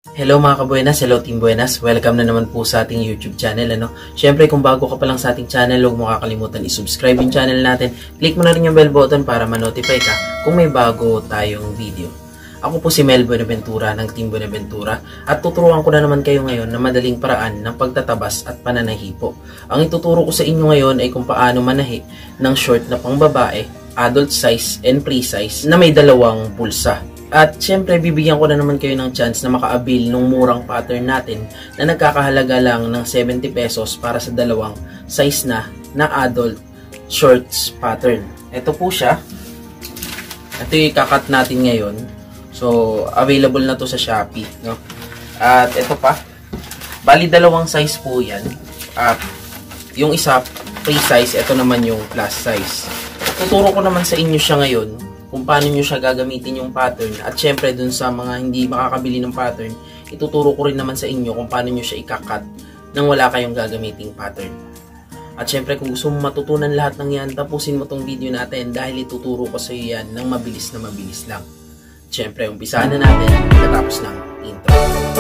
Hello mga kabuenas, hello Team Buenas. Welcome na naman po sa ating YouTube channel. Siyempre kung bago ka pa lang sa ating channel, huwag mo kakalimutan i-subscribe yung channel natin. Click mo na rin yung bell button para ma-notify ka kung may bago tayong video. Ako po si Mel Buenaventura ng Team Buenaventura at tuturuan ko na naman kayo ngayon na madaling paraan ng pagtatabas at pananahipo. Ang ituturo ko sa inyo ngayon ay kung paano manahi ng short na pangbabae, adult size and pre-size na may dalawang pulsa. At syempre, bibigyan ko na naman kayo ng chance na maka-avail ng murang pattern natin na nagkakahalaga lang ng 70 pesos para sa dalawang size na adult shorts pattern. Ito po siya. Ito yung ikakat natin ngayon. So, available na to sa Shopee. No? At ito pa. Bali, dalawang size po yan. At yung isa, pre-size. Ito naman yung plus size. Tuturo ko naman sa inyo siya ngayon kung paano nyo siya gagamitin yung pattern. At syempre dun sa mga hindi makakabili ng pattern, ituturo ko rin naman sa inyo kung paano nyo siya ikakat nang wala kayong gagamiting pattern. At syempre kung gusto mo matutunan lahat ng yan, tapusin mo tong video natin dahil ituturo ko sa iyo yan ng mabilis lang. Syempre, umpisahan na natin pagkatapos ng intro.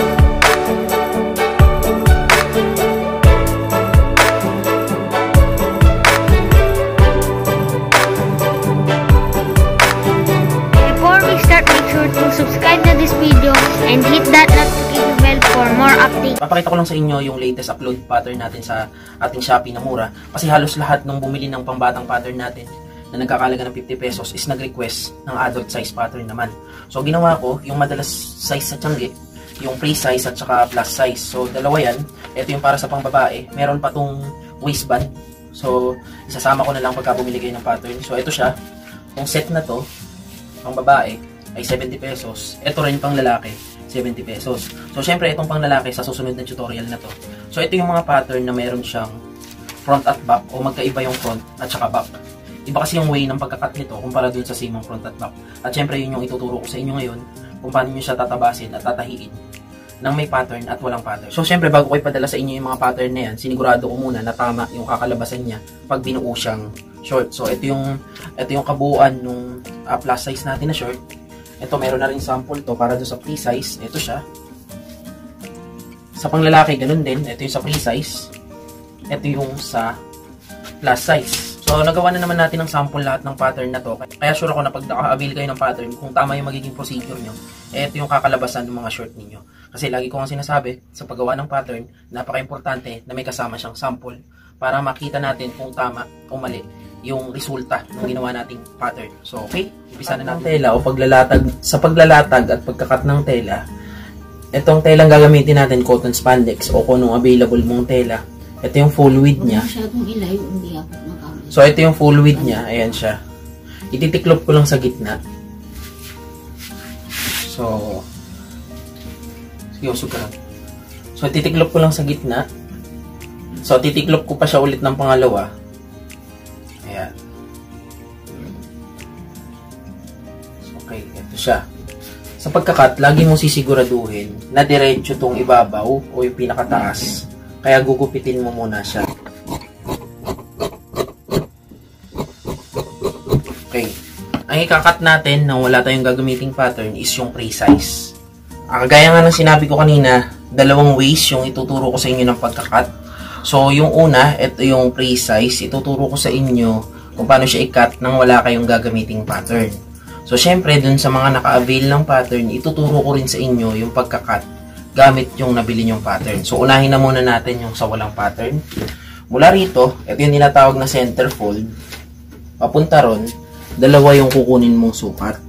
Subscribe na this video and hit that notification bell for more updates. Papakita ko lang sa inyo yung latest upload pattern natin sa ating Shopee na mura kasi halos lahat ng bumili ng pangbatang pattern natin na nagkakalaga ng 50 pesos is nag-request ng adult size pattern naman. So ginawa ko yung madalas size sa tiangge, yung pre-size at saka plus size. So dalawa yan. Ito yung para sa pangbabae. Meron pa tong waistband. So isasama ko na lang pagka bumili kayo ng pattern. So ito siya. Kung set na to, pang babae ay 70 pesos. Ito rin pang lalaki, 70 pesos. So, syempre, itong pang lalaki sa susunod na tutorial na to. So, ito yung mga pattern na mayroon siyang front at back o magkaiba yung front at saka back. Iba kasi yung way ng pagkakat nito kumpara dun sa same front at back. At syempre, yun yung ituturo ko sa inyo ngayon kung paano nyo siya tatabasin at tatahiin ng may pattern at walang pattern. So, syempre, bago ko ipadala sa inyo yung mga pattern na yan, sinigurado ko muna na tama yung kakalabasan niya pag binuo siyang short. So, ito yung kabuuan nung plus size natin na short. Ito, meron na rin sample to para doon sa pre-size. Ito siya. Sa panglalaki, ganun din. Ito yung sa pre-size. Ito yung sa plus size. So, nagawa na naman natin ng sample lahat ng pattern na to. Kaya sure ako na pag naka-avail kayo ng pattern, kung tama yung magiging procedure nyo, ito yung kakalabasan ng mga short ninyo. Kasi lagi ko nga sinasabi, sa paggawa ng pattern, napaka-importante na may kasama siyang sample para makita natin kung tama o mali yung resulta ng ginawa nating pattern. So, okay, umpisa na natin. Tela o paglalatag, sa paglalatag at pagkakat ng tela, itong telang gagamitin natin, cotton spandex o kung anong available mong tela. Ito yung full width niya. So, ito yung full width niya. Ayan siya. Ititiklop ko lang sa gitna. So, sige, usog ka lang. So, ititiklop ko lang sa gitna. So, titiklop ko pa siya ulit ng pangalawa. Ayan. Okay, ito siya. Sa pagkakat, lagi mo sisiguraduhin na diretso tong ibabaw o yung pinakataas. Kaya gugupitin mo muna siya. Okay. Ang ikakat natin na wala tayong gagamiting pattern is yung pre-size. Kagaya nga ng sinabi ko kanina, dalawang ways yung ituturo ko sa inyo ng pagkakat. So, yung una, ito yung pre-size. Ituturo ko sa inyo kung paano siya i-cut nang wala kayong gagamiting pattern. So, syempre, dun sa mga naka-avail ng pattern, ituturo ko rin sa inyo yung pagka-cut gamit yung nabili nyong pattern. So, unahin na muna natin yung sa walang pattern. Mula rito, ito yung tinatawag na center fold. Papunta ron, dalawa yung kukunin mong sukat.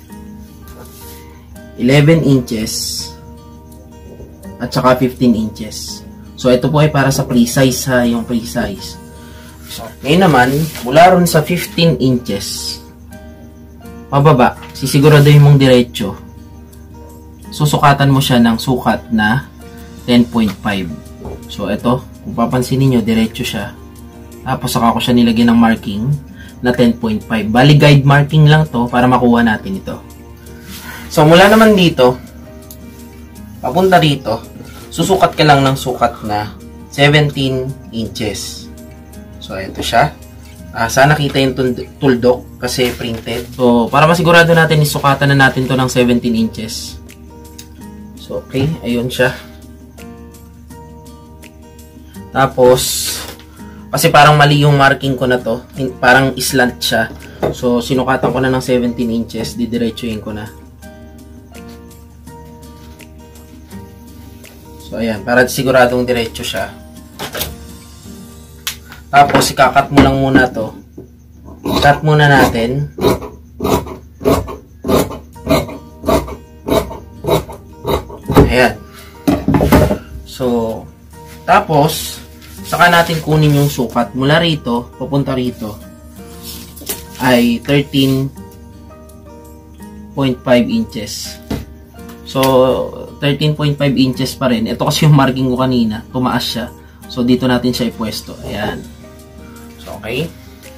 11 inches at saka 15 inches. So, ito po ay para sa pre-size ha, yung pre-size. So, ngayon naman, mula ron sa 15 inches, pababa, sisiguraduhin mong diretso. Susukatan mo siya ng sukat na 10.5. So, ito, kung papansin niyo diretso siya. Tapos, saka ko siya nilagyan ng marking na 10.5. Bali, guide marking lang to para makuha natin ito. So, mula naman dito, papunta dito, susukat ka lang ng sukat na 17 inches. So, ito siya. Sana kita yung tuldok kasi printed. So, para masigurado natin, isukatan na natin to ng 17 inches. So, okay. Ayun siya. Tapos, kasi parang mali yung marking ko na to. Parang slant siya. So, sinukatan ko na ng 17 inches. Didiretsuhin ko na. So, ayan. Para siguradong diretso siya. Tapos, ikakat mo lang muna to. Cut muna natin. Ayan. So, tapos, saka natin kunin yung sukat. Mula rito, papunta rito, ay 13.5 inches. So, 13.5 inches pa rin. Ito kasi yung marking ko kanina. Tumaas siya. So, dito natin siya ipwesto. Ayan. So, okay.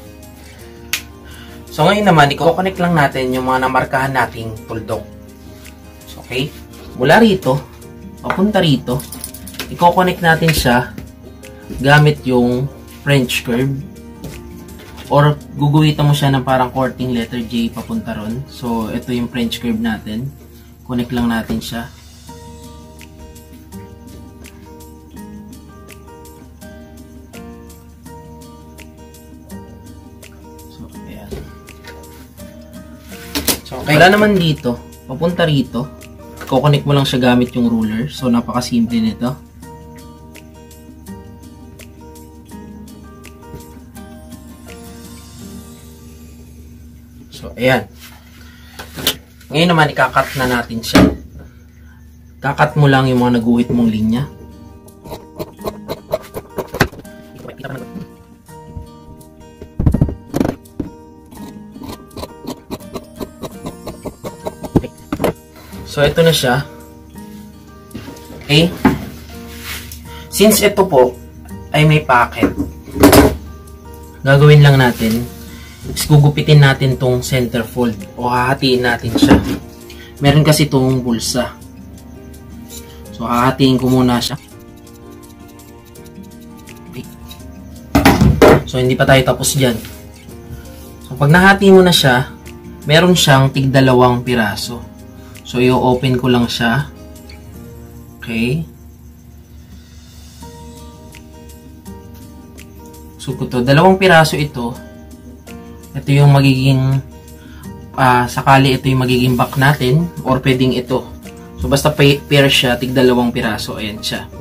So, ngayon naman, i-connect lang natin yung mga namarkahan nating tuldok. So, okay. Mula rito, papunta rito, i-connect natin siya gamit yung French curve. Or, guguhitan mo siya ng parang courting letter J papunta ron. So, ito yung French curve natin. Connect lang natin siya. So, ayan. So, okay. Wala naman dito. Papunta rito. Kukonek mo lang siya gamit yung ruler. So, napakasimple nito. So, ayan. Ngayon naman, ikakat na natin siya. Kakat mo lang yung mga naguhit mong linya. So, ito na siya. Okay? Since ito po ay may packet, gagawin lang natin is gugupitin natin tong center fold o hahatiin natin siya. Meron kasi itong bulsa. So, hahatiin ko muna siya. Okay. So, hindi pa tayo tapos dyan. So, pag nahati mo na siya, meron siyang tig-2 piraso. So, i-open ko lang siya. Okay. So, ito, 2 piraso ito. Ito yung magiging, sakali ito yung magiging back natin, or pwedeng ito. So, basta pair siya, tig-2 piraso. Ayan siya.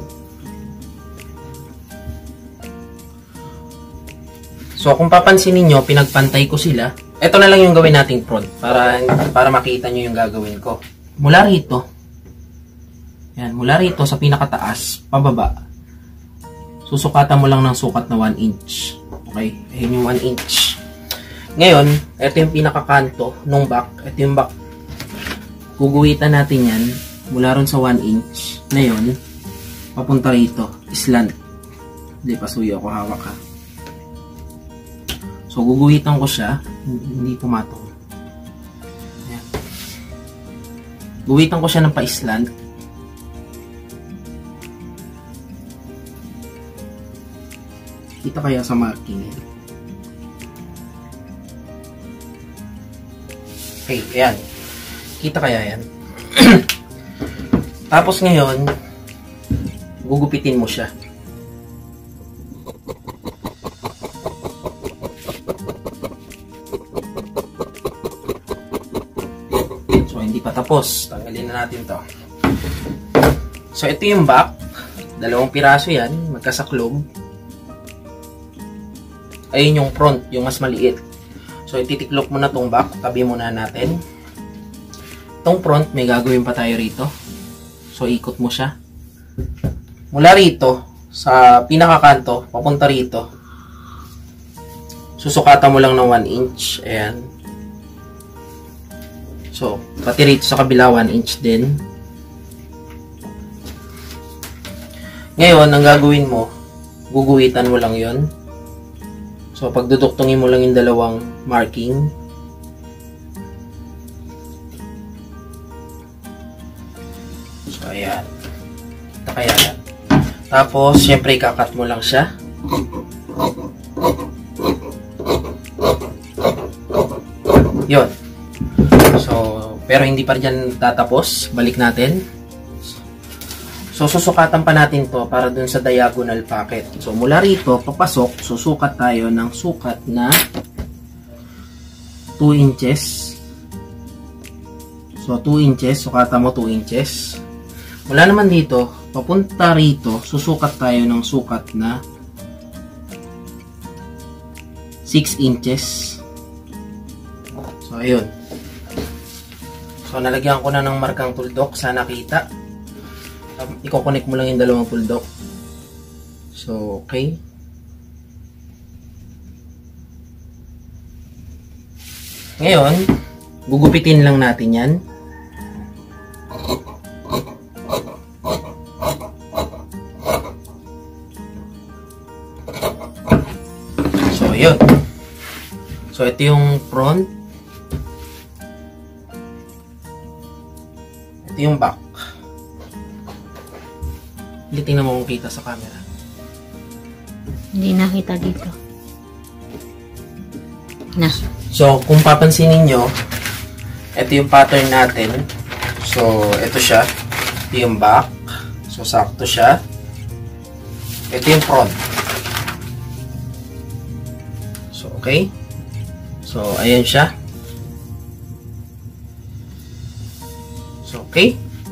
So, kung papansinin nyo, pinagpantay ko sila. Ito na lang yung gawin nating front, para makita nyo yung gagawin ko. Mula rito, yan, mula rito sa pinakataas, pababa, susukatan mo lang ng sukat na 1 inch. Okay, ayun yung 1 inch. Ngayon, ito yung pinakakanto nung back. Ito yung back. Guguhitan natin yan mula ron sa 1 inch. Ngayon, papunta rito, slant. Hindi, pasuyo ako, hawak ha. So, guguhitan ko siya, hindi pumatong. Guwitan ko siya ng pa-slant. Kita kaya sa marking. Okay, ayan. Kita kaya yan. Tapos ngayon, gugupitin mo siya. Hindi pa tapos. Tanggalin na natin to. So, ito yung back. 2 piraso yan. Magkasaklob. Ayun yung front. Yung mas maliit. So, ititiklop mo na tong back. Tabi muna natin. Itong front, may gagawin pa tayo rito. So, ikot mo siya. Mula rito, sa pinakakanto, papunta rito. Susukatan mo lang ng 1 inch. Ayan. So, pati rito sa kabila, 1 inch din. Ngayon, ang gagawin mo, guguhitan mo lang yon. So, pagduduktungin mo lang yung 2 marking. So, ayan. Ito kaya yan. Tapos, syempre, ikakat mo lang siya. Yun. So, pero hindi pa rin tatapos. Balik natin. So, susukatan pa natin to para dun sa diagonal pocket. So, mula rito, papasok, susukat tayo ng sukat na 2 inches. So, 2 inches. Sukatan mo 2 inches. Mula naman dito, papunta rito, susukat tayo ng sukat na 6 inches. So, ayun. So, nalagyan ko na ng markang tuldok. Sana kita. I-connect mo lang yung dalawang tuldok. So, okay. Ngayon, gugupitin lang natin yan. So, yun. So, ito yung front. Ito yung back. Hindi, tingnan mo kung kita sa camera. Hindi nakita dito. Na. So, kung papansinin nyo, ito yung pattern natin. So, ito siya. Ito yung back. So, sakto siya. Ito yung front. So, okay. So, ayan siya. So, okay.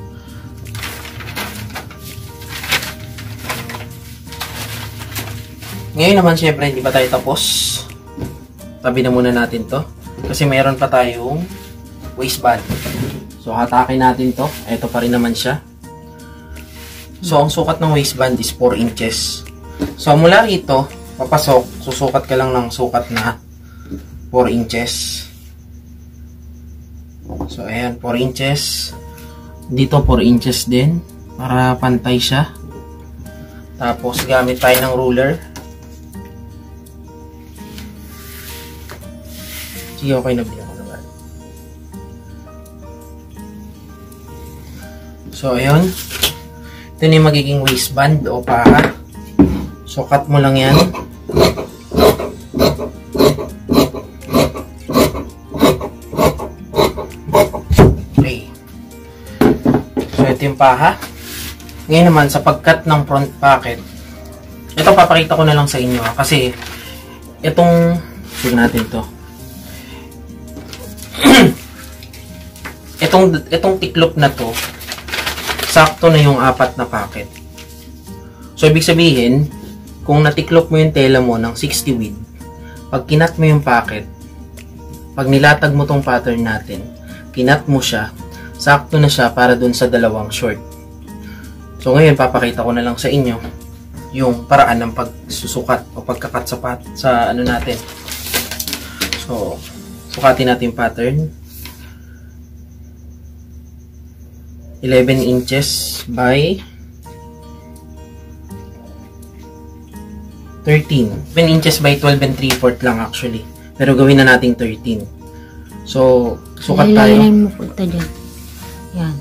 Ngayon naman, syempre, hindi pa tayo tapos. Tabi na muna natin to. Kasi mayroon pa tayong waistband. So, hatakin natin to. Ito pa rin naman siya. So, ang sukat ng waistband is 4 inches. So, mula rito, papasok, susukat ka lang ng sukat na 4 inches. So, ayan, 4 inches. Dito, 4 inches din. Para pantay siya. Tapos, gamit tayo ng ruler. Sige, okay na bilang ko naman. So, ayun. Ito na yung magiging waistband o paha. So, cut mo lang yan. Okay. So, ito yung paha. Ngayon naman, sa pag-cut ng front pocket, ito papakita ko na lang sa inyo. Kasi, itong, sige natin to. Itong tiklop na to, sakto na yung 4 na pocket. So, ibig sabihin, kung natiklop mo yung tela mo ng 60 width, pag kinat mo yung pocket, pag nilatag mo tong pattern natin, kinat mo siya, sakto na siya para dun sa dalawang short. So, ngayon, papakita ko na lang sa inyo yung paraan ng pagsusukat o pagkakat sa ano natin. So, sukatin natin yung pattern. 11 inches by 13. 11 inches by 12 and 3/4 lang actually. Pero gawin na natin 13. So, sukat tayo. Ilayin mo punta dyan. Yan.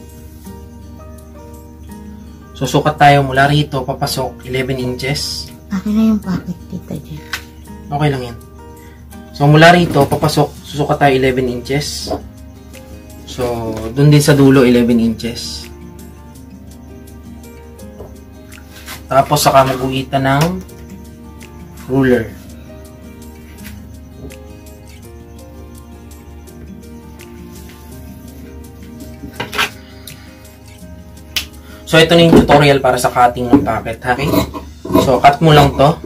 So, sukat tayo mula rito, papasok, 11 inches. Akin na yung pocket dito dyan. Okay lang yan. So, mula rito, papasok, susukat tayo 11 inches. So, dun din sa dulo, 11 inches. Tapos, saka maguhitan ng ruler. So, ito na yung tutorial para sa cutting ng pocket. Okay? So, cut mo lang to.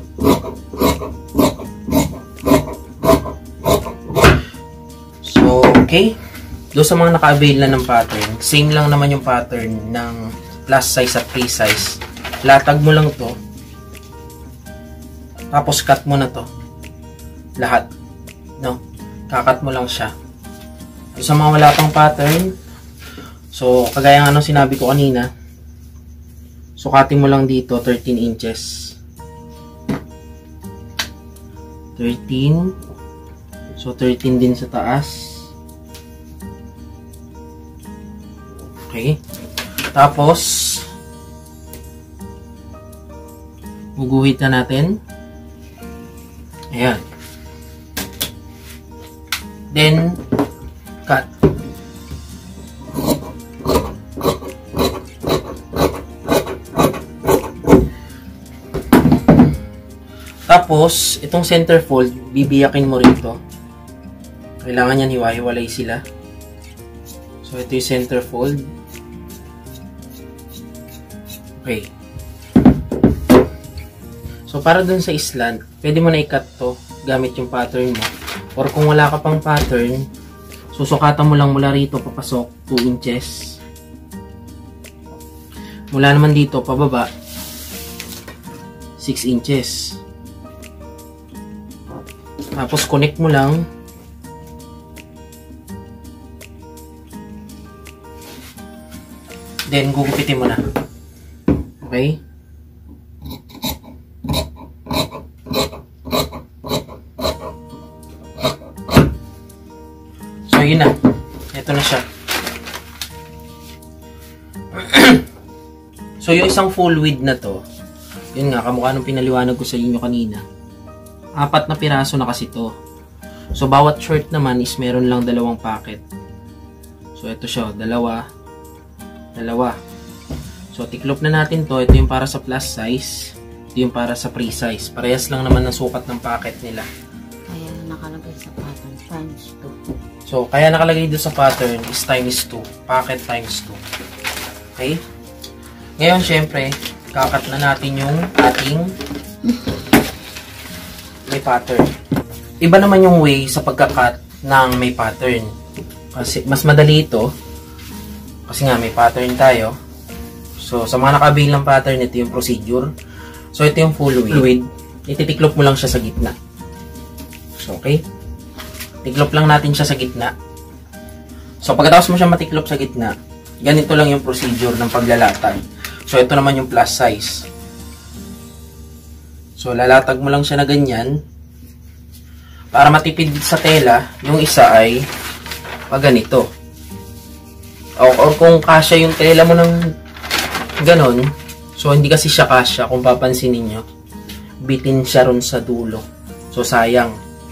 So, okay. Doon sa mga naka-avail na ng pattern, same lang naman yung pattern ng plus size at free size. Latag mo lang to. Tapos cut mo na to. Lahat. No? Kakat mo lang siya. Doon sa mga wala pang pattern, so kagaya ng sinabi ko kanina, sukatin mo lang dito 13 inches. 13. So 13 din sa taas. Okay. Tapos, guguhit na natin. Ayan. Then, cut. Tapos, itong centerfold, bibiyakin mo rito. Kailangan yan hiwa-hiwalay sila. So, ito yung centerfold. Okay. So, para dun sa slant, pwede mo na i-cut to gamit yung pattern mo. Or kung wala ka pang pattern, susukatan mo lang mula rito papasok 2 inches. Mula naman dito pababa 6 inches. Tapos connect mo lang. Then gugupitin mo na. Okay? So yun na. Ito na siya. So yung isang full width na to, yun nga, kamukha nung pinaliwanag ko sa inyo kanina. 4 na piraso na kasi to. So bawat short naman is meron lang 2 packet. So ito siya, 2. So tiklop na natin to. Ito yung para sa plus size. Ito yung para sa pre size. Parehas lang naman ng sukat ng packet nila. Kaya nakalagay sa pattern times 2. So kaya nakalagay dito sa pattern is times 2. Packet times 2. Okay? Ngayon syempre, kakat na natin yung ating may pattern. Iba naman yung way sa pagkakat ng may pattern. Kasi mas madali ito. Kasi nga may pattern tayo. So sa mga nakabilang pattern, ito yung procedure. So ito yung full width. Ititiklop mo lang siya sa gitna. So okay. Tiklop lang natin siya sa gitna. So pagkatapos mo siya matiklop sa gitna, ganito lang yung procedure ng paglalatag. So ito naman yung plus size. So lalatag mo lang siya na ganyan. Para matipid sa tela, yung isa ay pag ganito. Or kung kasya yung tela mo ng ganon, so hindi kasi siya kasya, kung papansin niyo, bitin siya ron sa dulo. So sayang.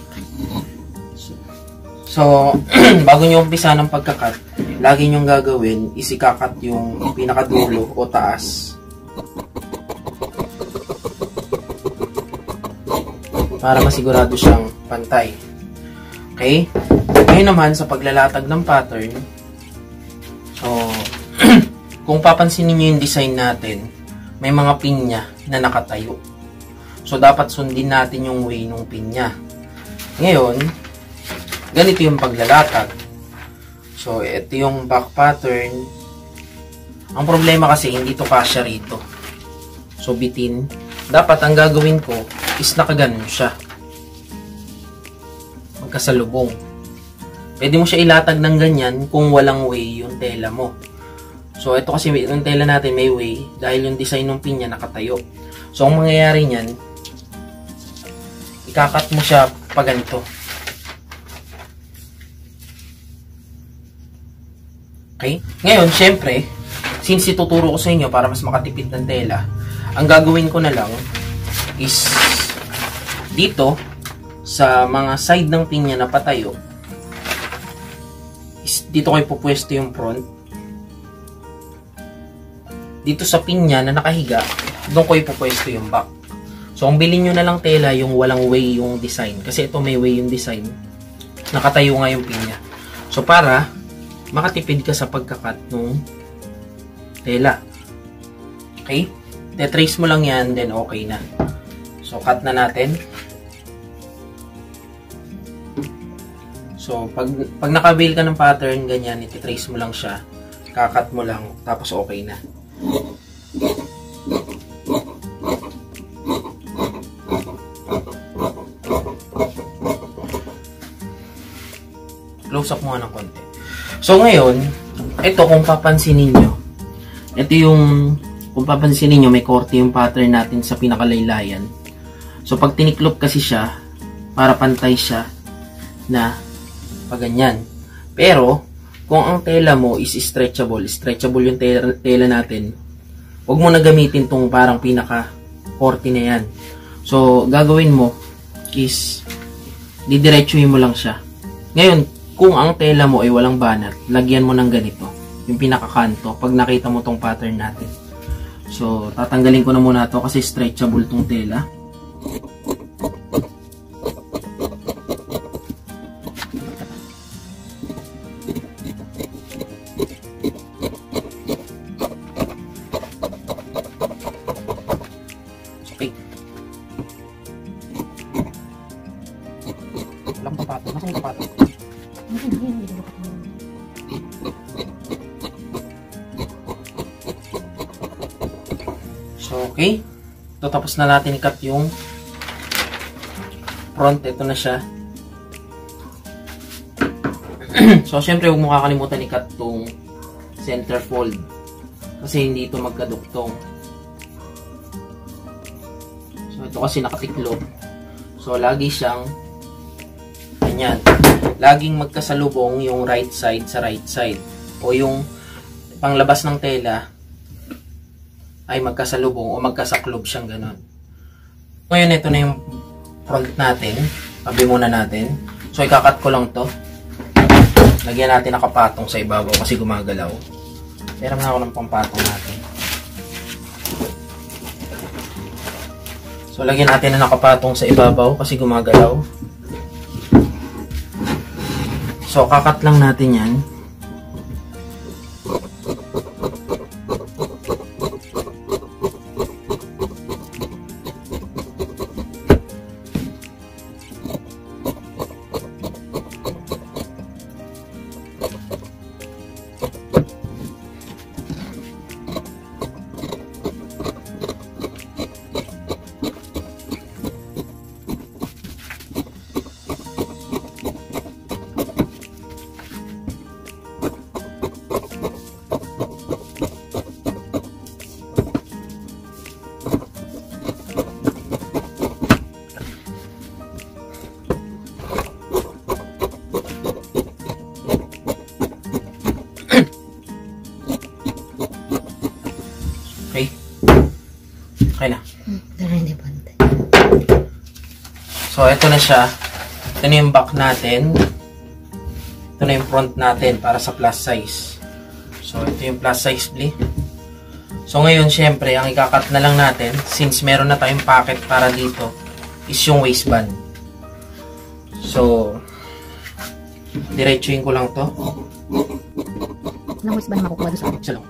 So bago nyo umpisa ng pagkakat, lagi nyong gagawin is ikakat yung pinakadulo o taas. Para masigurado siyang pantay. Okay? Ngayon naman sa paglalatag ng pattern, so kung papansin niyo yung design natin, may mga pinya na nakatayo. So dapat sundin natin yung way ng pinya. Ngayon, ganito yung paglalatag. So ito yung back pattern. Ang problema kasi hindi to kasya rito. So bitin. Dapat ang gagawin ko is nakaganon siya. Magkasalubong. Pwede mo siya ilatag ng ganyan kung walang way yung tela mo. So ito kasi yung tela natin may way dahil yung design ng pinya nakatayo. So ang mangyayari niyan, ikakat mo siya pa ganito. Okay? Ngayon, syempre, since ituturo ko sa inyo para mas makatipid ng tela, ang gagawin ko na lang is dito sa mga side ng pinya na patayo is dito ko ipupwesto yung front. Dito sa pinya na nakahiga, doon ko ipupwesto yung back. So, ang bilhin nyo na lang tela yung walang way yung design. Kasi ito may way yung design. Nakatayo nga yung pinya. So, para makatipid ka sa pagkakat ng tela. Okay? Trace mo lang yan, then okay na. So, cut na natin. So, pag nakabail ka ng pattern, ganyan, ititrace mo lang siya. Kakat mo lang, tapos okay na. Close up mo ng konti. So, ngayon, ito kung papansin ninyo, ito yung, kung papansin ninyo, may korte yung pattern natin sa pinakalaylayan. So, pag tiniklop kasi siya, para pantay siya na paganyan. Pero, kung ang tela mo is stretchable yung tela natin, huwag mo na gamitin tong parang pinaka-korte na yan. So, gagawin mo is, didiretsuhin mo lang siya. Ngayon, kung ang tela mo ay walang banat, lagyan mo ng ganito, yung pinakakanto, pag nakita mo tong pattern natin. So, tatanggalin ko na muna to kasi stretchable tong tela. So, okay. Ito, tapos na natin i-cut yung front. Ito na siya. So, syempre, huwag mo kakalimutan i-cut itong center fold. Kasi hindi ito magkaduktong. So, ito kasi nakatiklop. So, lagi siyang ganyan. Laging magkasalubong yung right side sa right side. O yung panglabas ng tela ay magkasalubong o magkasaklob siyang ganun. Ngayon, ito na yung front natin. Tabi muna natin. So, ikakat ko lang to. Lagyan natin nakapatong sa ibabaw kasi gumagalaw. Pero na ako ng pampatong natin. So, lagyan natin na nakapatong sa ibabaw kasi gumagalaw. So, kakat lang natin yan. Okay. Okay na. So, ito na siya. Ito na yung back natin. Ito na yung front natin para sa plus size. So, ito yung plus size bli. So, ngayon, syempre, ang ikakat na lang natin, since meron na tayong pocket para dito, is yung waistband. So, diretsuin ko lang to. Anong waistband makukuha doon sa akin? Isa lang.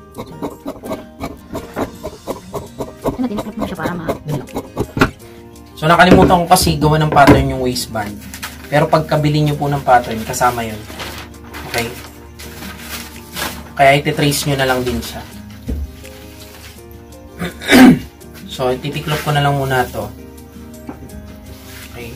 Ano, tinaklap mo siya para ma... So, nakalimutan ko kasi gawa ng pattern yung waistband. Pero pagkabili nyo po ng pattern, kasama yun. Okay? Kaya ititrace nyo na lang din siya. So, titiklop ko na lang muna to. Okay?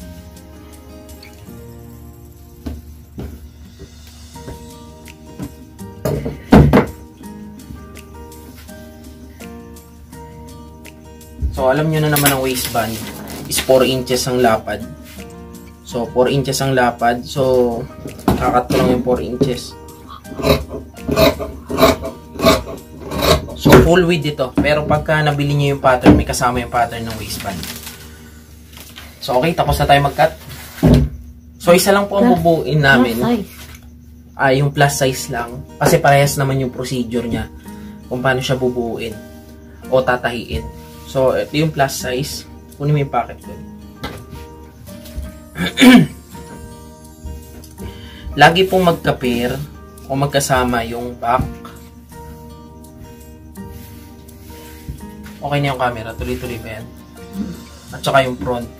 So, alam nyo na naman ang waistband is 4 inches ang lapad. So, 4 inches ang lapad. So, kakat ko lang yung 4 inches. So, full width ito. Pero pagka nabili nyo yung pattern, may kasama yung pattern ng waistband. So, okay. Tapos na tayo mag-cut. So, isa lang po ang bubuin namin. Yung plus size lang. Kasi parehas naman yung procedure niya. Kung paano siya bubuin. O tatahiin. So, ito yung plus size. Kunin mo yung packet ko. Lagi pong magka-pair o magkasama yung back. Okay na yung camera. Tuloy-tuloy ba yan? At saka yung front.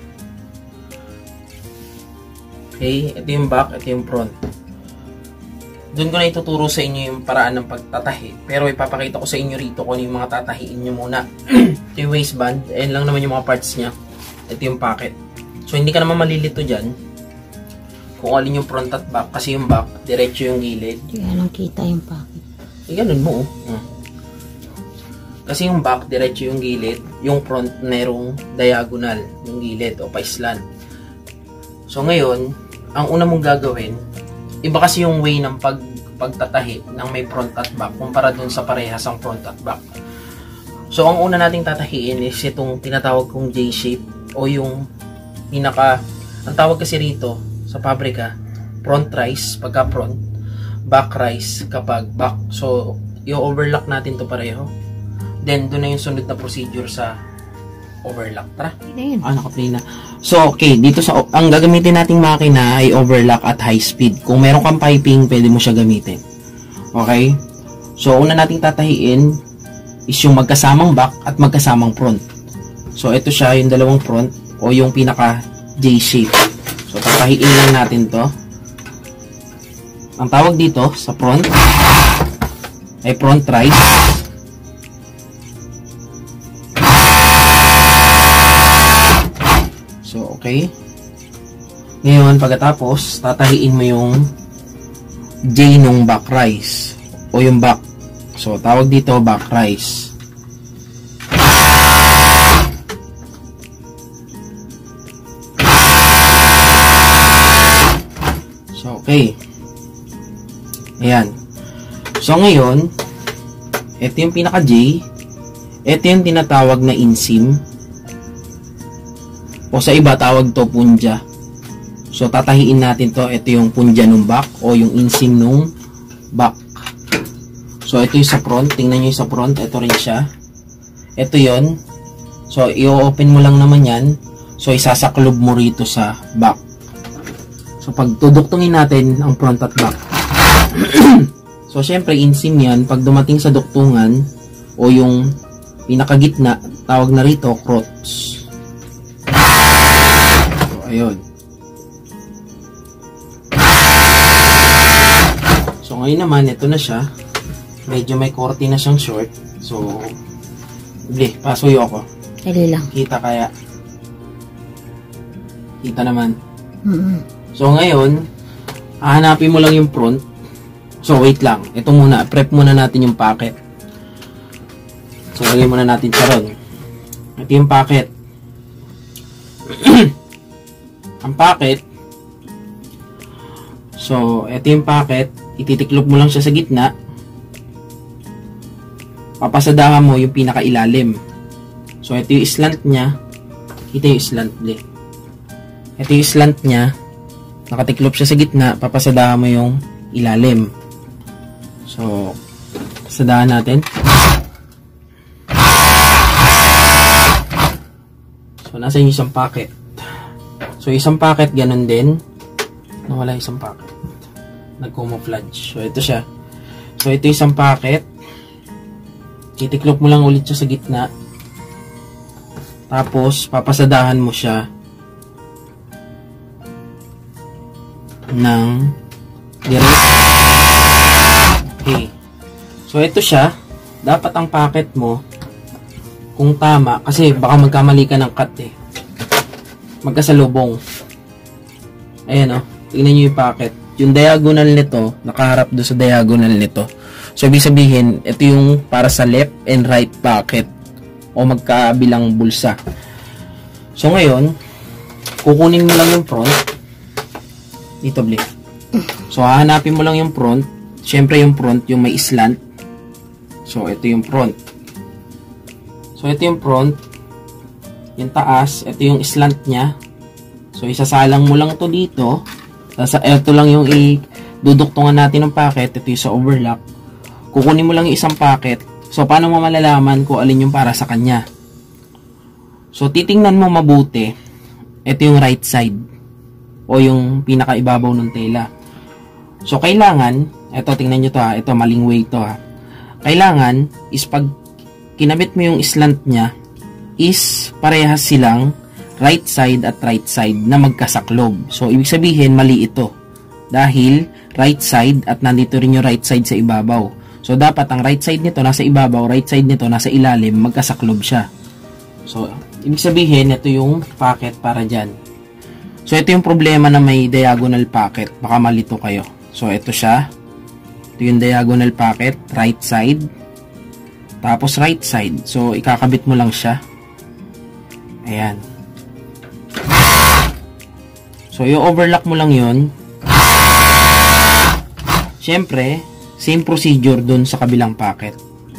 Okay. Ito yung back. Ito yung front. Doon ko na ituturo sa inyo yung paraan ng pagtatahi. Pero ipapakita ko sa inyo rito kung ano yung mga tatahiin nyo muna. Ito yung waistband. Ayan lang naman yung mga parts niya. Ito yung pocket. So, hindi ka naman malilito dyan. Kung alin yung front at back. Kasi yung back, diretso yung gilid. Kaya lang kita yung pocket. Ganun mo. Kasi yung back, diretso yung gilid. Yung front, merong diagonal. Yung gilid o paislan. So, ngayon, ang una mong gagawin, iba kasi yung way ng pagtatahi ng may front at back kumpara dun sa parehas ang front at back. So, ang una nating tatahiin is itong tinatawag kong J-shape o yung ang tawag kasi rito sa pabrika, front rise pagka front, back rise kapag back. So, i-overlock natin to pareho. Then, dun na yung sunod na procedure sa overlock. Tara. Naka-play na. So, okay. Dito ang gagamitin nating makina ay overlock at high speed. Kung meron kang piping, pwede mo siya gamitin. Okay? So, una nating tatahiin is yung magkasamang back at magkasamang front. So, ito siya, yung dalawang front o yung pinaka J-shape. So, tatahiin lang natin to. Ang tawag dito sa front ay front rise. Okay? Ngayon, pagkatapos, tatahiin mo yung J nung back rice o yung back. So, tawag dito back rice. So, okay. Ayan. So, ngayon, ito yung pinaka-J. Ito yung tinatawag na inseam. O sa iba, tawag to punja. So, tatahiin natin to. Ito yung punja nung back o yung inseam nung back. So, ito yung sa front. Tingnan nyo yung sa front. Ito rin siya. Ito yon. So, i-open mo lang naman yan. So, isasaklob mo rito sa back. So, pag tuduktungin natin ang front at back. So, syempre, inseam yan. Pag dumating sa duktungan o yung pinakagitna, tawag na rito, crotch. So, ayun. So, ngayon naman, ito na siya. Medyo may korte na siyang short. So, pasuyo ako. Dali lang. Kita kaya? Kita naman. Mm-mm. So, ngayon, hahanapin mo lang yung front. So, wait lang. Ito muna. Prep muna natin yung packet. So, lagay muna natin siya ron. Ito yung packet. Ang packet. So, ito yung packet. Ititiklop mo lang siya sa gitna. Papasadahan mo yung pinakailalim. So, ito yung slant niya. Ito yung slant blade. Ito yung slant niya. Nakatiklop siya sa gitna. Papasadahan mo yung ilalim. So, pasadahan natin. So, nasa yung isang packet. So, isang packet, ganun din. Nawala isang packet. Nag-camouflage. So, ito siya. So, ito isang packet. Titiklop mo lang ulit siya sa gitna. Tapos, papasadahan mo siya ng direct. Okay. So, ito siya. Dapat ang packet mo, kung tama, kasi baka magkamali ka ng cut eh. Magkasalubong. Ayan o. Tingnan nyo yung packet. Yung diagonal nito, nakaharap doon sa diagonal nito. So, ibig sabihin, ito yung para sa left and right pocket o magkabilang bulsa. So, ngayon, kukunin mo lang yung front. Dito, Blake. So, hahanapin mo lang yung front. Siyempre, yung front, yung may slant. So, ito yung front. So, ito yung front. Yung taas, ito yung slant niya. So, isasalang mo lang to dito. Ito lang yung iduduktungan natin ng packet. Ito yung sa overlock. Kukunin mo lang yung isang packet. So, paano mo malalaman kung alin yung para sa kanya? So, titingnan mo mabuti. Ito yung right side. O yung pinakaibabaw ng tela. So, kailangan, ito, tingnan nyo to ha. Ito, maling way to ha. Kailangan, is pag kinabit mo yung slant niya, is parehas silang right side at right side na magkasaklob. So, ibig sabihin, mali ito. Dahil, right side at nandito rin yung right side sa ibabaw. So, dapat ang right side nito nasa ibabaw, right side nito nasa ilalim, magkasaklob siya. So, ibig sabihin, ito yung packet para dyan. So, ito yung problema na may diagonal packet. Baka malito kayo. So, ito siya. Ito yung diagonal packet, right side. Tapos, right side. So, ikakabit mo lang siya. Ayan. So, yung overlock mo lang yun. Siyempre, same procedure dun sa kabilang packet.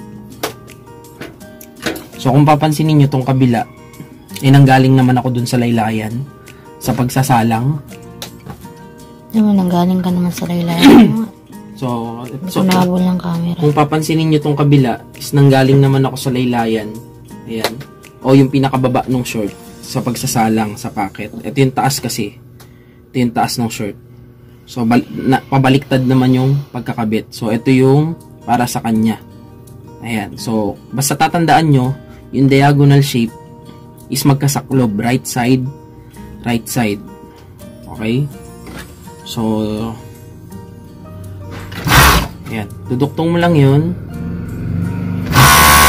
So, kung papansinin nyo tong kabila, nanggaling naman ako dun sa laylayan sa pagsasalang. Nanggaling ka naman sa laylayan. So, nabol ng camera. Kung papansinin nyo tong kabila, is nanggaling naman ako sa laylayan. Ayan. O yung pinakababa ng short sa pagsasalang sa packet. Ito yung taas kasi. Ito yung taas ng short. So, pabaliktad naman yung pagkakabit. So, ito yung para sa kanya. Ayan. So, basta tatandaan nyo, yung diagonal shape is magkasaklob. Right side, right side. Okay? So, ayan. Duduktong mo lang yun.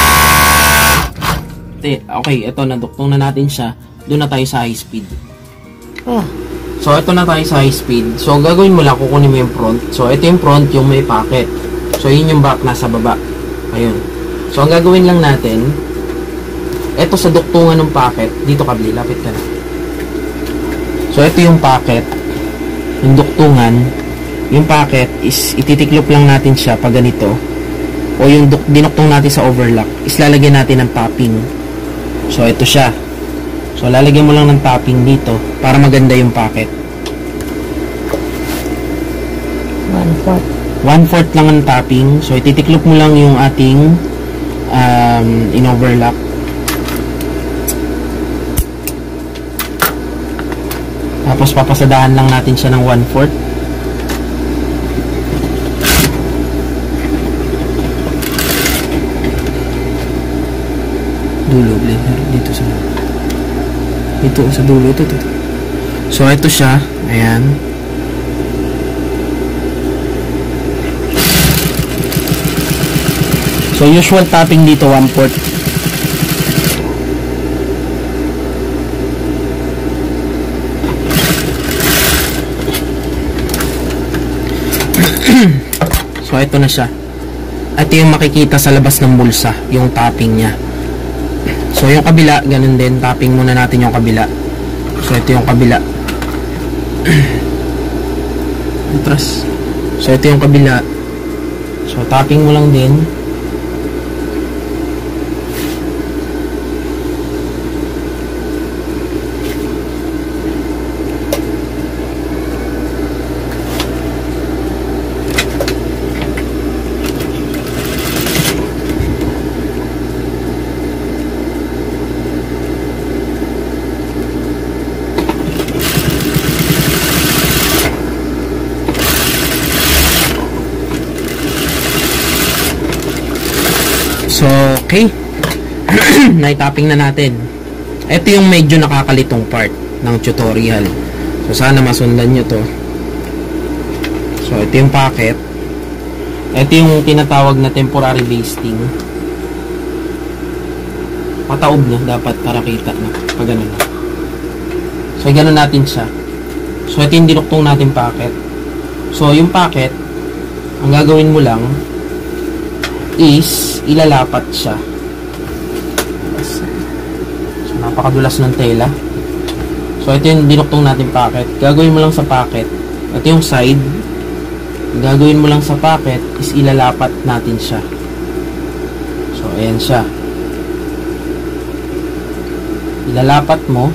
Okay, ito, naduktong na natin siya. Doon na tayo sa high speed. So, ito na tayo sa high speed. So, gagawin mo lang, kukunin mo yung front. So, ito yung front, yung may pocket. So, yun yung back nasa baba. Ayun. So, ang gagawin lang natin, ito sa duktungan ng pocket, dito kabli, lapit ka na. So, ito yung pocket, yung duktungan, yung pocket is ititiklop lang natin siya pag ganito. O yung dinuktong natin sa overlock is lalagyan natin ng topping. So ito siya. So lalagyan mo lang ng topping dito para maganda yung pocket. 1/4 lang ang topping. So ititiklop mo lang yung ating in overlock. Tapos papasadahan lang natin siya ng 1/4. Dulo blender dito sa dulo ito. So ito siya, ayan. So usual topping dito 1/4. So ito na siya. Ito yung makikita sa labas ng bulsa, yung topping niya. So, yung kabila, ganun din. Tapping muna natin yung kabila. So, ito yung kabila. Atras. So, ito yung kabila. So, tapping mo lang din. So, okay. Naitapping na natin. Ito yung medyo nakakalitong part ng tutorial. So, sana masundan nyo to. So, ito yung pocket. Ito yung tinatawag na temporary basting. Pataob na dapat para kita na. Pag ganun na. So, ganun natin siya. So, ito yung dinuktong natin pocket. So, yung pocket, ang gagawin mo lang is ilalapat siya. So, napakadulas ng tela. So, ito yung dinuktong natin pocket. Gagawin mo lang sa pocket. Ito yung side. Gagawin mo lang sa pocket is ilalapat natin siya. So, ayan siya. Ilalapat mo.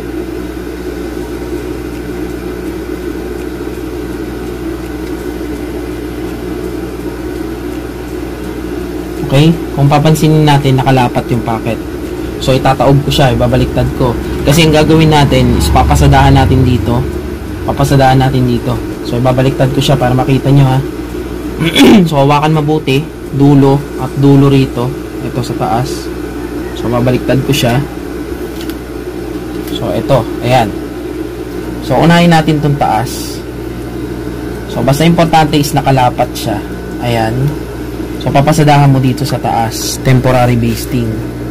Okay? Kung papansinin natin, nakalapat yung pocket. So, itataob ko siya, ibabaliktad ko. Kasi ang gagawin natin is papasadahan natin dito. Papasadahan natin dito. So, ibabaliktad ko siya para makita nyo, ha. So, hawakan mabuti. Dulo at dulo rito. Ito sa taas. So, babaliktad ko siya. So, ito. Ayan. So, unahin natin itong taas. So, basta importante is nakalapat siya. Ayan. So, papasadahan mo dito sa taas. Temporary basting.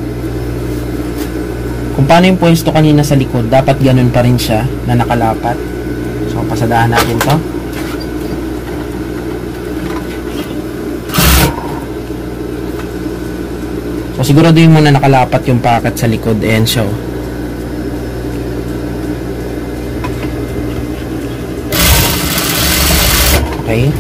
Kung paano yung pwesto kanina sa likod, dapat ganun pa rin siya na nakalapat. So, papasadahan natin to. So, siguraduhin mo na nakalapat yung pocket sa likod. Ayan siya. Okay.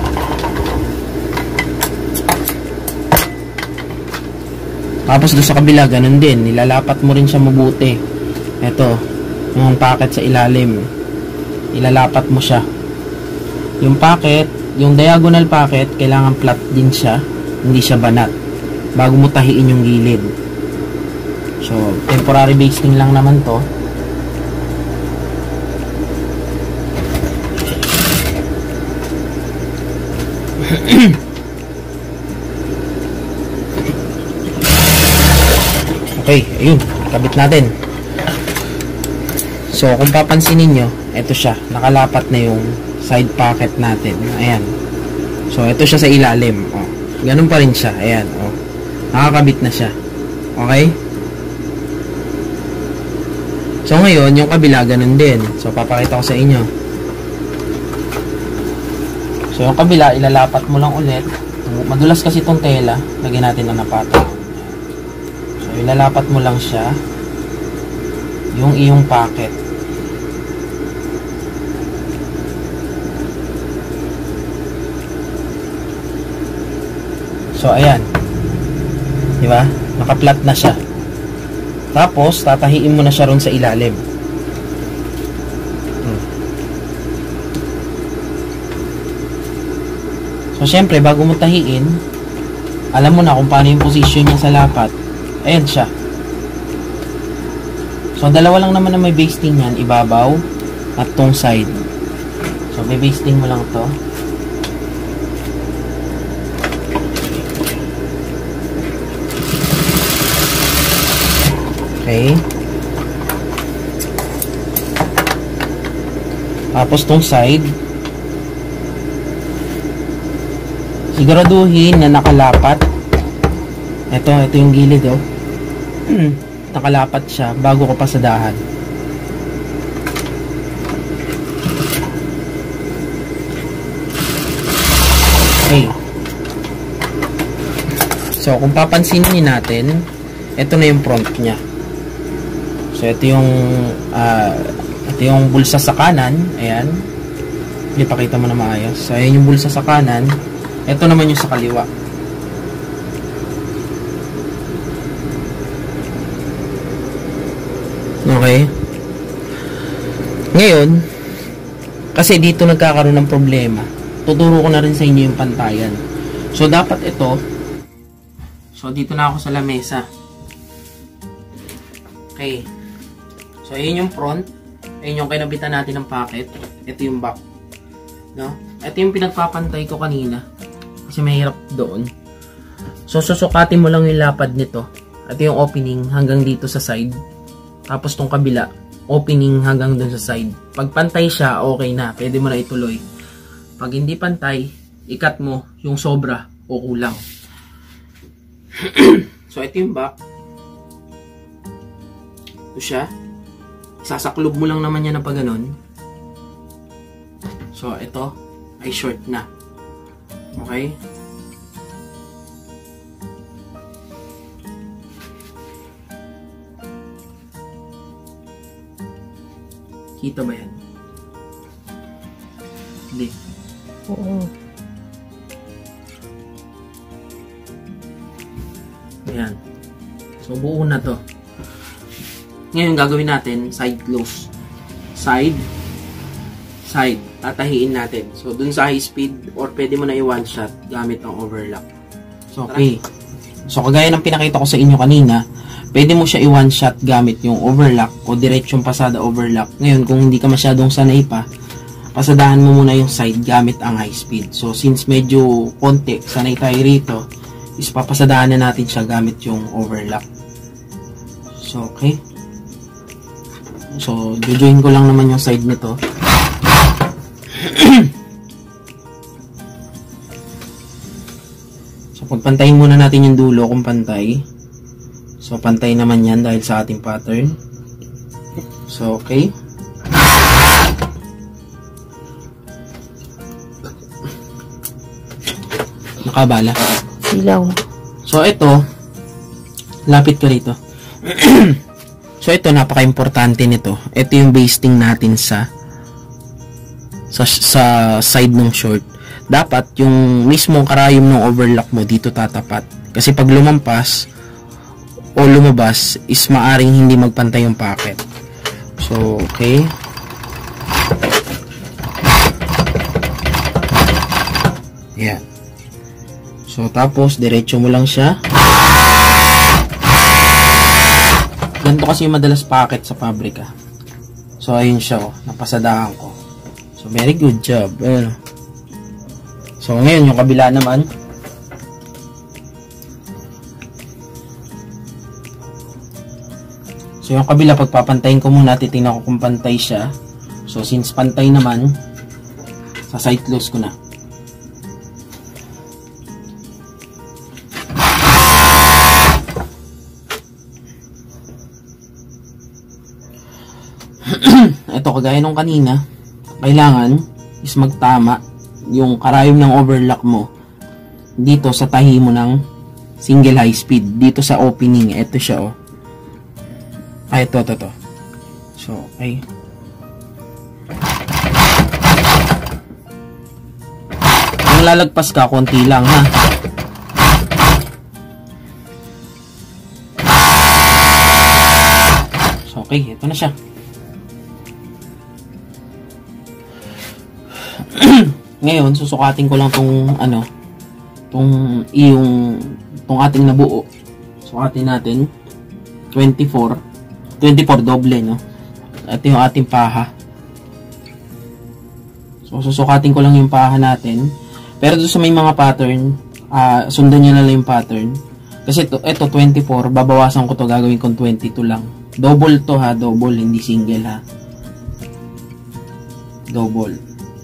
Tapos doon sa kabila, ganun din. Nilalapat mo rin siya mabuti. Ito, yung pocket sa ilalim. Ilalapat mo siya. Yung pocket, yung diagonal pocket, kailangan flat din siya. Hindi siya banat. Bago mo tahiin yung gilid. So, temporary basting lang naman to. Okay, ayun, kabit natin. So, kung papansinin nyo, ito siya, nakalapat na yung side pocket natin. Ayan. So, ito siya sa ilalim. O, ganun pa rin siya. Ayan, o. Nakakabit na siya. Okay? So, ngayon, yung kabila, ganun din. So, papakita ko sa inyo. So, yung kabila, ilalapat mo lang ulit. Madulas kasi itong tela. Lagyan natin na napatong. So, ilalapat mo lang siya. Yung iyong packet. So, ayan. Diba? Naka-flat na siya. Tapos, tatahiin mo na siya ron sa ilalim. So, syempre, bago mo tahiin, alam mo na kung paano yung position niya sa lapat. Ayan siya. So, dalawa lang naman na may basting yan. Ibabaw at tong side. So, may basting mo lang to. Okay. Tapos tong side, siguraduhin na nakalapat. Ito yung gilid, oh. Nakalapat siya bago ko pasadahan. Okay. So, kung papansinin natin, ito na yung front niya. So, ito yung bulsa sa kanan. Ayan. Ipakita mo na maayos. So, ayan yung bulsa sa kanan. Ito naman yung sa kaliwa. Okay. Ngayon, kasi dito nagkakaroon ng problema. Tuturo ko na rin sa inyo yung pantayan. So, dapat ito. So, dito na ako sa lamesa. Okay. So, ayun yung front. Ayun yung kinabitan natin ng packet. Ito yung back. No? Ito yung pinagpapantay ko kanina. Kasi mahirap doon. So, susukatin mo lang yung lapad nito. Ito yung opening hanggang dito sa side. Tapos tong kabila, opening hanggang doon sa side. Pag pantay siya, okay na. Pwede mo na ituloy. Pag hindi pantay, ikat mo yung sobra o kulang. So, ito yung back. Ito siya. Sasaklob mo lang naman yan na pag ganun. So, ito ay short na. Okay? Kita ba yan? Hindi. Oo. Ayan. So, buo na to. Ngayon, gagawin natin, side close. Side. Side. Tatahiin natin. So, dun sa high speed, or pwede mo na i-one shot gamit ang overlock. So, okay. So, kagaya ng pinakita ko sa inyo kanina, pwede mo siya i-one shot gamit yung overlock o diretsyong pasada overlock. Ngayon, kung hindi ka masyadong sanay pa, pasadahan mo muna yung side gamit ang high speed. So, since medyo konti, sanay tayo rito, is papasadahan na natin siya gamit yung overlock. So, okay. So, join ko lang naman yung side nito. So, pagpantayin muna natin yung dulo kung pantay. So, pantay naman yan dahil sa ating pattern. So, okay. Nakabala. Silaw. So, ito. Lapit ka rito. So, ito, napaka-importante nito. Ito yung basting natin sa side ng short. Dapat, yung mismong karayom ng overlock mo, dito tatapat. Kasi pag lumampas o lumabas, is maaring hindi magpantay yung packet. So, okay. Yan. So, tapos, diretso mo lang siya. Ganito kasi yung madalas packet sa pabrika. So, ayun siya, oh. Napasadahan ko. So, very good job. Ayun. So, ngayon, yung kabila naman. So, yung kabila, pagpapantayin ko muna, titingnan ko kung pantay siya. So, since pantay naman, sa side close ko na. eto, kagaya nung kanina, kailangan is magtama yung karayom ng overlock mo dito sa tahi mo ng single high speed. Dito sa opening, eto siya, oh. Ay, ito. So, okay. Kung lalagpas ka, konti lang, ha. So, okay, ito na siya. Ngayon, susukatin ko lang tong tong ating nabuo. Sukatin natin 24 doble, no? Ito yung ating paha. So, susukatin ko lang yung paha natin. Pero doon sa may mga pattern, sundan nyo na lang yung pattern. Kasi ito 24, babawasan ko to, gagawin kong 22 lang. Double to, ha, double, hindi single, ha. Double.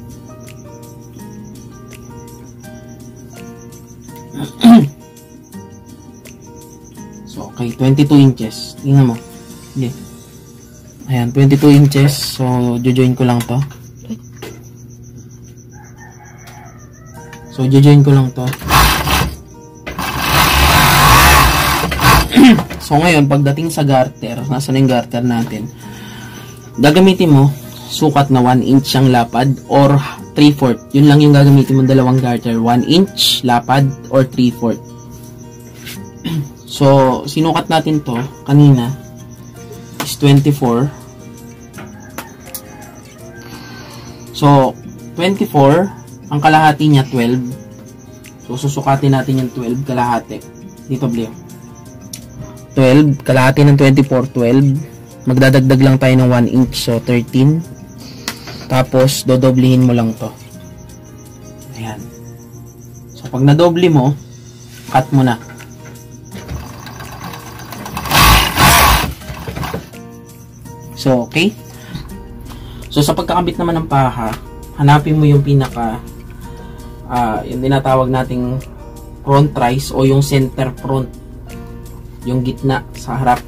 So, okay, 22 inches. Tingnan mo. Okay. Ayan, 22 inches. So, jojoin ko lang to. So, ngayon, pagdating sa garter, nasa na yung garter natin, gagamitin mo, sukat na 1 inch ang lapad or 3/4. Yun lang yung gagamitin mo, dalawang garter. 1 inch lapad or 3/4. So, sinukat natin to kanina is 24. So, 24, ang kalahati niya 12. So, susukatin natin yung 12 kalahati. Dito, Bleo. 12, kalahati ng 24, 12. Magdadagdag lang tayo ng 1 inch, so 13. Tapos, dodoblihin mo lang to. Ayan. So, pag nadoble mo, cut mo na. So, okay. So, sa pagkakabit naman ng paha, hanapin mo yung pinaka, yung tinatawag nating front rise o yung center front. Yung gitna sa harap.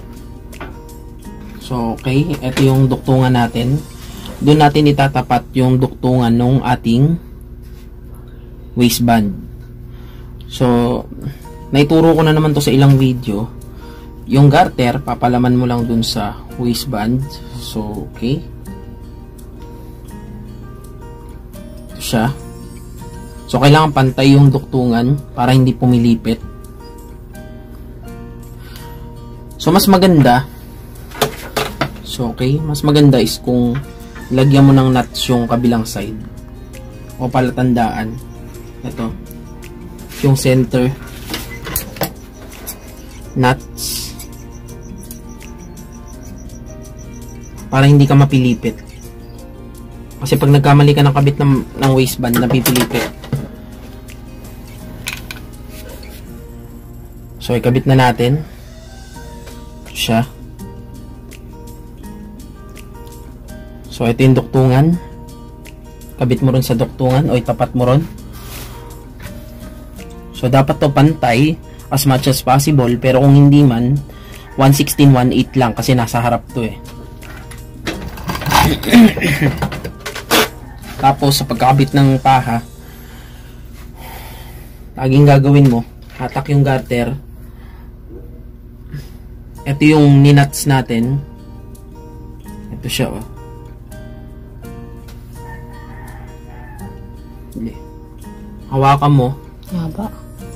So, okay. Ito yung duktungan natin. Doon natin itatapat yung duktungan ng ating waistband. So, naituro ko na naman to sa ilang video. Yung garter, papalaman mo lang dun sa waistband. So, okay. Ito siya. So, kailangan pantay yung duktungan para hindi pumilipit. So, mas maganda. So, okay. Mas maganda is kung lagyan mo ng nuts yung kabilang side. O palatandaan. Ito. Yung center. Nuts. Para hindi ka mapilipit. Kasi pag nagkamali ka ng kabit ng waistband, napipilipit. So, ikabit na natin. Siya. So, ito yung duktungan. Kabit mo ron sa duktungan o itapat mo ron. So, dapat to pantay as much as possible. Pero kung hindi man, 1/16, 1/8 lang kasi nasa harap to eh. Tapos, sa pagkakabit ng paha, laging gagawin mo, hatak yung garter. Ito yung ninuts natin. Ito siya, oh. Hawakan mo. Haba.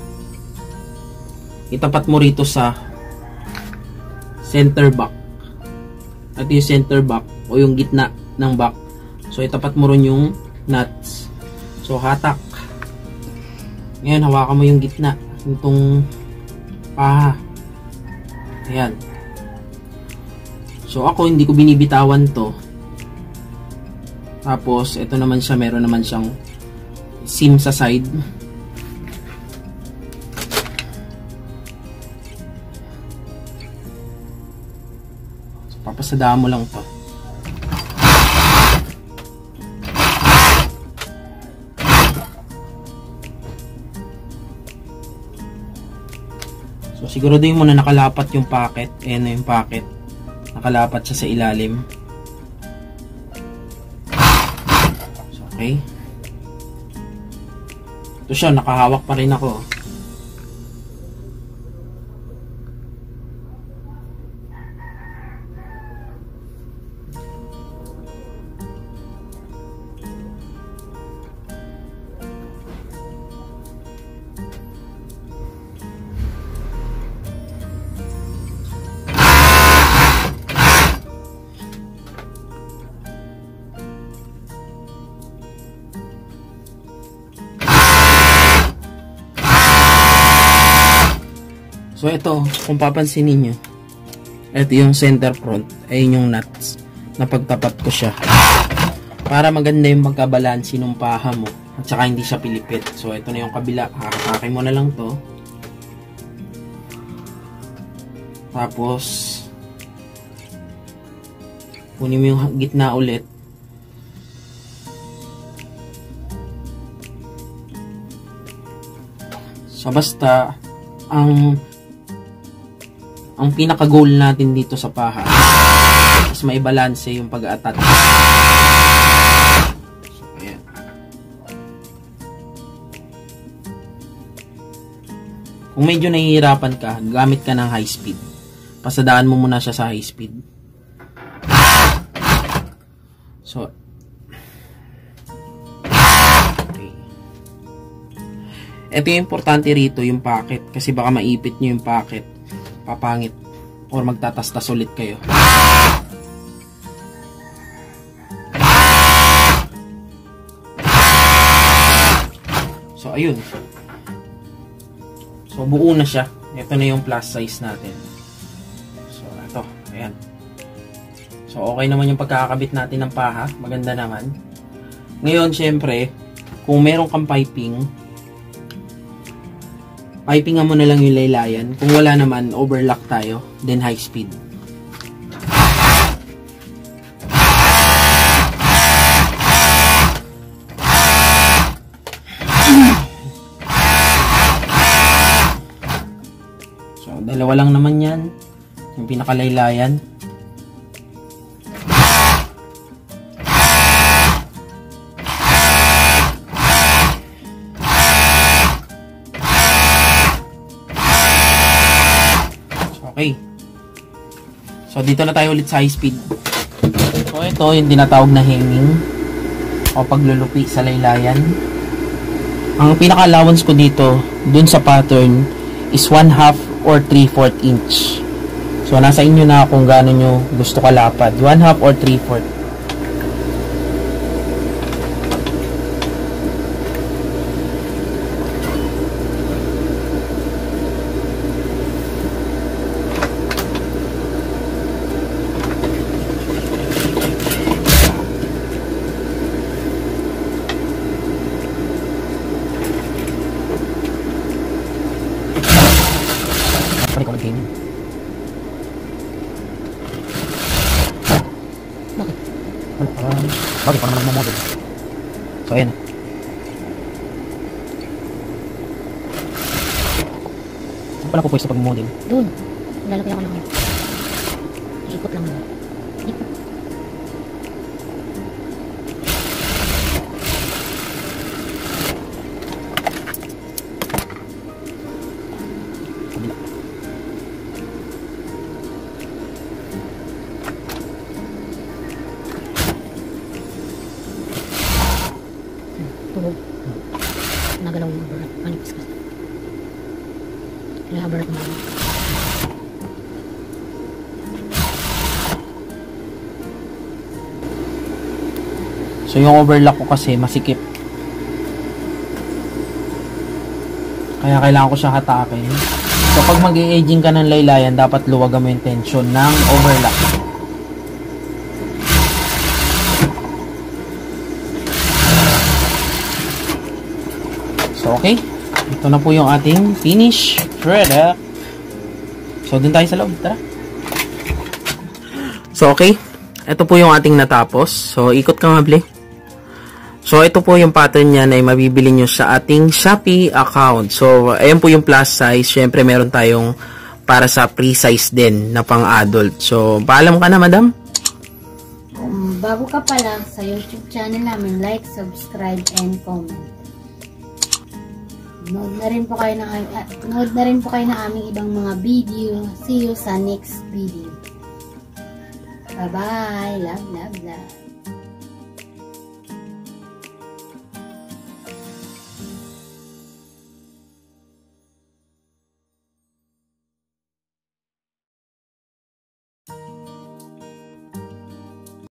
Itapat mo rito sa center back. Ito yung center back o yung gitna ng back. So, itapat mo rin yung nuts. So, hatak. Ngayon, hawakan mo yung gitna. Itong paha. Ayan. So, ako hindi ko binibitawan to. Tapos, ito naman siya. Meron naman siyang seam sa side. So, papasadaan mo lang to. So, siguraduhin mo na nakalapat yung pocket. Ayan na yung pocket. Nakalapat siya sa ilalim. Okay. Ito siya, nakahawak pa rin ako. So ito, kung papansinin nyo, ito yung center front, ayun yung nuts, napagtapat ko siya para maganda yung magkabalansi ng paha mo at saka hindi siya pilipit. So ito na yung kabila, hakakin mo na lang to, tapos kunin mo yung gitna ulit, so basta ang pinaka-goal natin dito sa paha is may balance yung pag-attach. So, ayan. Kung medyo nahihirapan ka, gamit ka ng high speed. Pasadaan mo muna siya sa high speed. So, okay. Ito yung importante rito, yung pocket. Kasi baka maipit nyo yung pocket. Papangit or magtatastas ulit kayo. So ayun, so buo na siya. Ito na yung plus size natin. So ito, ayan. So okay naman yung pagkakabit natin ng paha, maganda naman. Ngayon syempre, kung meron kang pipingan mo na lang yung laylayan. Kung wala naman, overlock tayo. Then high speed. So, dalawa lang naman yan. Yung pinakalaylayan. Okay. So, dito na tayo ulit sa high speed. So, ito yung tinatawag na hemming o paglulupi sa laylayan. Ang pinaka-allowance ko dito, dun sa pattern, is 1/2 or 3/4 inch. So, nasa inyo na kung gaano nyo gusto kalapad. 1/2 or 3/4. Bakit? Parang nagmamodel. So, ayan. Saan pala po pwesto pag model? Doon. Lalagay ako naman. Ikot lang naman. Ikot. Kabila. Tuhog. Nagalaw yung barat. Manipis kasi. Kaya barat naman. So, yung overlock ko kasi masikip. Kaya kailangan ko siya hatakin. So, pag mag-i-aging ka ng laylayan, dapat luwagan mo yung tension ng overlock. So, okay. Ito na po yung ating finish product. So, dun tayo sa loob. Tara. So, okay. Ito po yung ating natapos. So, ikot ka nga, Ble. So, ito po yung pattern niya na mabibili nyo sa ating Shopee account. So, ayan po yung plus size. Siyempre, meron tayong para sa pre-size din na pang-adult. So, paalam ka na, madam? Bye! bago ka pa lang sa YouTube channel namin, like, subscribe, and comment. Nood na rin po kayo ng aming ibang mga video. See you sa next video. Bye-bye. Love, love, love.